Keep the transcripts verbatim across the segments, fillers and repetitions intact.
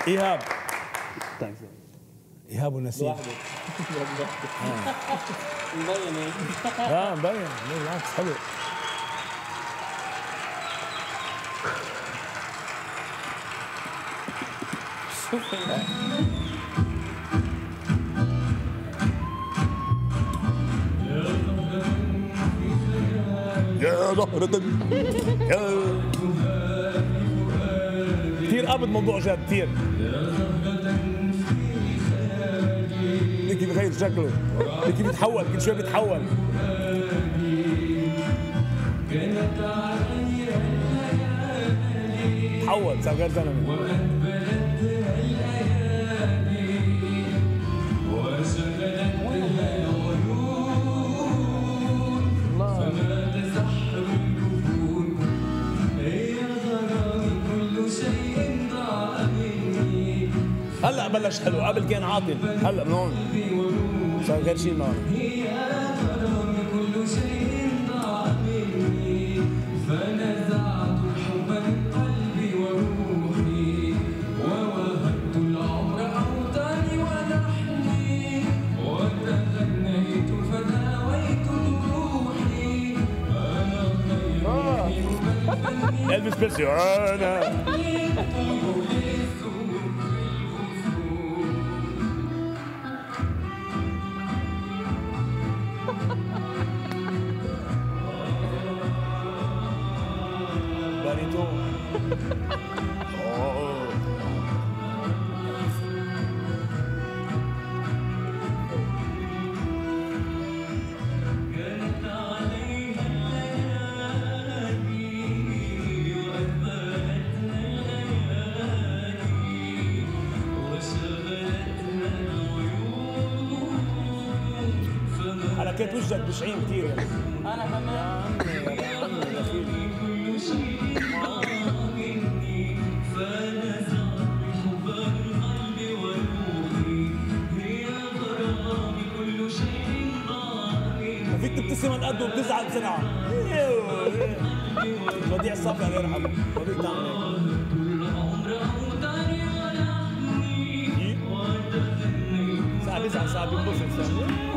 ايهاب. ايهاب ونسيم. مبين هيك. اه مبين، بالعكس حلو. شوف يا ظهر كثير قابض موضوع جد كثير. كيف بغير شكله، كيف بيتحول كل شوي بيتحول. تحول صار غير زلمه. هلا بلش حلو، قبل كان عاطل، هلا من هون صار غير شيء معه. كل شيء ضاع مني فنزعت الحب من قلبي وروحي ووهبت العمر أوطاني ولحني وتغنيت فداويت جروحي أنا خير إلفيس بيرسي أنا حركات وجهك بشعين كثير يعني. انا كمان يا عمي دخيل. كل شيء ضاع مني فنزعت الحب من قلبي وروحي هي غرامي كل شيء ضاع مني. ما فيك تبتسم عن قد وبتزعل بسرعه. بديع الصافي الله يرحمه، ما فيك تعمل هيك. ساعة بيزعل ساعة بينبسط ساعة.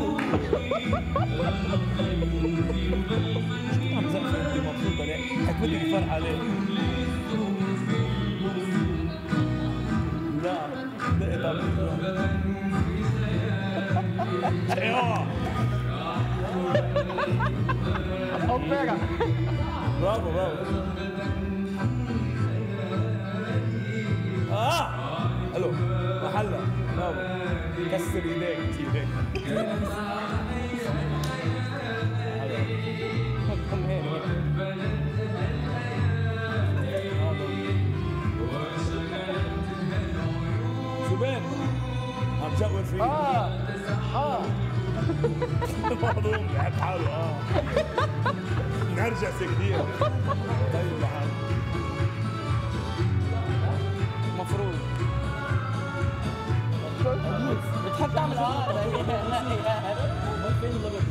عم زقفة انت مبسوطة ليه؟ حكمتك الفرحة ليه؟ لا دقت على ايوه اوبرا برافو برافو. اه الو محلة برافو. كسر ايديك ايديك. شوبين عم جاور فيه. اه اه مهضوم بحب حاله. اه نرجس كثير. طيب لحاله مفروض بتحب تعمل اه لا يا فين ضبط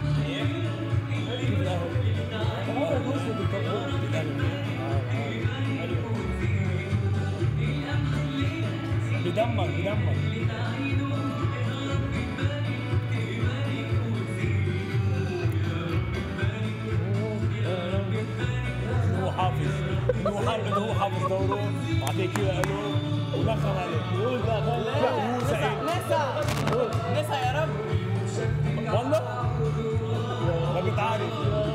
بدمر بدمر. هو حافظ هو حافظ هو حافظ دوره وعطيه كذا له ودخل عليه. قول بقى لا هو سعيد. نسا نسا يا رب والله ما كنت عارف.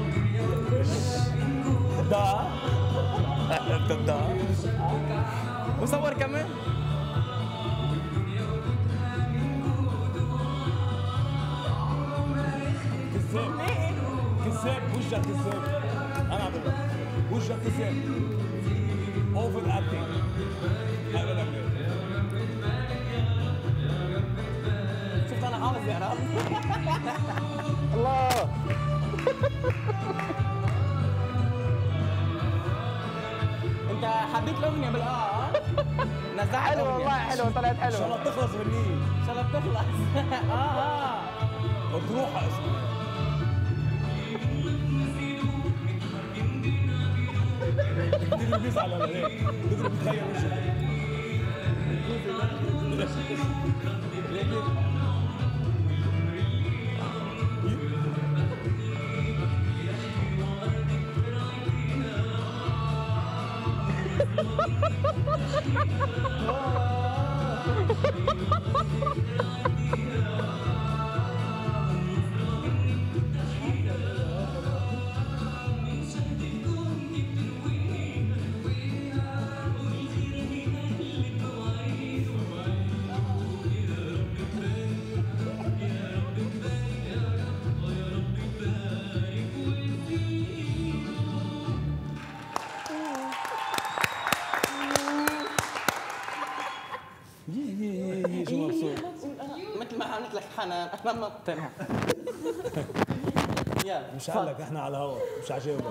دا دا مصور كمان. كذاب كذاب وجهك كذاب. انا عم بقول وجهك كذاب. اوفر اكتنج. هذا لك شفت انا حافظ يا رب. الله انت حبيت الاغنيه بالاه نزعت حلو والله حلو طلعت حلوه. ان شاء الله بتخلص غنية. ان شاء الله بتخلص. اه اه مطروحة اسمها. كثير بيزعل على هيك، بيقدر بيتغير وجهه. شو مبسوط مثل ما عملت لك حنان انا مقتنع. يلا مش قال لك احنا على الهواء مش عجبك.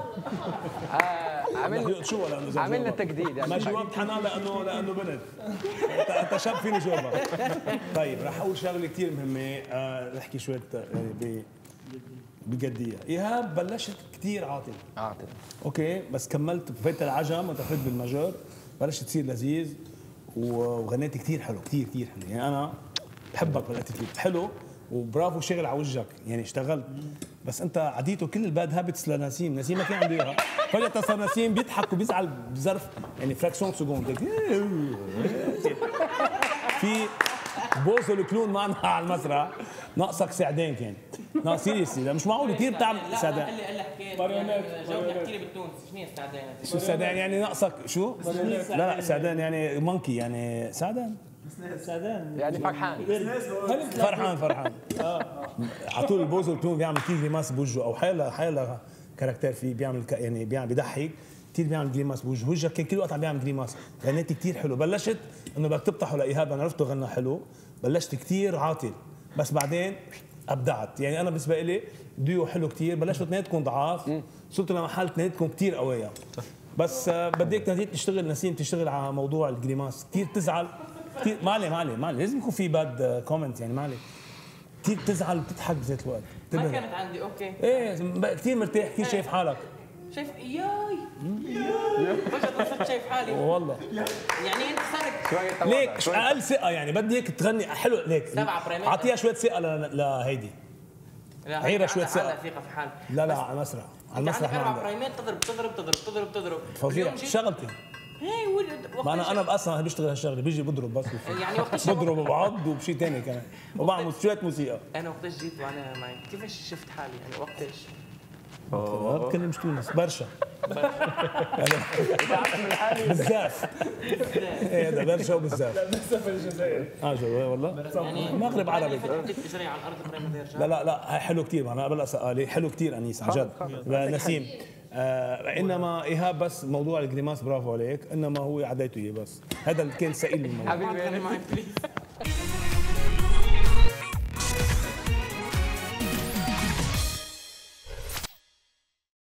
عملنا شو ولا عملنا تجديد يعني ما جاوبت حنان لانه لانه بنت. انت انت شاب فيني جاوبك. طيب رح اقول شغله كثير مهمه، آه، نحكي شويه يعني ب بجديه. ايهاب بلشت كثير عاطل. عاطل اوكي بس كملت فات العجم ودخلت بالمجر، بلشت تصير لذيذ وغنيت كثير حلو كثير كثير حلو. يعني انا بحبك بالاتيتيود حلو وبرافو شغل على وجهك يعني اشتغلت. بس انت عديته كل الباد هابتس لنسيم، نسيم ما كان عنده اياها، فجأة صار نسيم بيضحك وبيزعل بظرف يعني فراكسيون سكوند. في بوزو الكلون معنا على المسرح ناقصك سعدان كان ناقص سيريسلي. لا مش معقول كثير بتعمل سعدان. قال لي قال لي حكيت جاوبني احكي لي بالتونس شنو هي السعدان؟ شو سعدان يعني ناقصك شو؟ لا لا سعدان يعني مونكي يعني سعدان سعدان يعني فرحان فرحان فرحان. على طول البوزو الكلون بيعمل كثير جريماس بوجهه او حيلا حيلا كاركتير فيه بيعمل يعني بيعمل بيضحك كثير بيعمل جريماس بوجهه، وجهك كان كل وقت عم بيعمل جريماس. غنيت كثير حلو. بلشت انه بدك تفتحه لايهاب، انا عرفته غنى حلو، بلشت كثير عاطل بس بعدين ابدعت. يعني انا بالنسبه لي ديو حلو كثير، بلشتوا اثنيناتكم ضعاف وصلتوا لمحل اثنيناتكم كثير قويه. بس آه، بدك نتيجة تشتغل نسيم تشتغل على موضوع الجريماس. كثير تزعل كثير ما عليه ما عليه ما عليه لازم يكون في باد كومنت يعني ما عليه. كثير بتزعل وبتضحك بذات الوقت. ما كانت عندي اوكي. ايه كثير مرتاح كثير شايف حالك. شايف ياي فجأة صرت شايف حالي والله يعني انت صرت شوية ليك تواضع. اقل ثقه يعني بدي هيك تغني حلو ليك سبعة بريمات. اعطيها شويه ثقه ل- لهيدي. لا، عيرة شوية عندها- ثقة. عندها ثقة في حالها. لا لا على المسرح على انت المسرح عندك ما اربع عندك برايمات تضرب تضرب تضرب تضرب تضرب فظيع واليوم جيت- شغلتي. هي ولد ما انا انا اصلا بشتغل هالشغله بيجي بضرب بس يعني وقت الشباب- بضرب وبعض وبشيء ثاني كمان وبعمل شويه موسيقى. انا وقتاش جيت وانا معي كيفاش شفت حالي يعني وقتاش؟ ما بتكلمش تونس برشا بزاف. ايه ده برشا وبزاف. لا بزاف الجزائر اه جو والله المغرب عربي. حطيت اجري على الارض قبل ما يرجع. لا لا لا حلو كثير انا قبل سؤالي حلو كثير انيس عن جد. نسيم آه انما ايهاب بس موضوع الجريماس برافو عليك، انما هو عديته اياه بس هذا اللي كان سئيل الموضوع. حبيبي معي بليز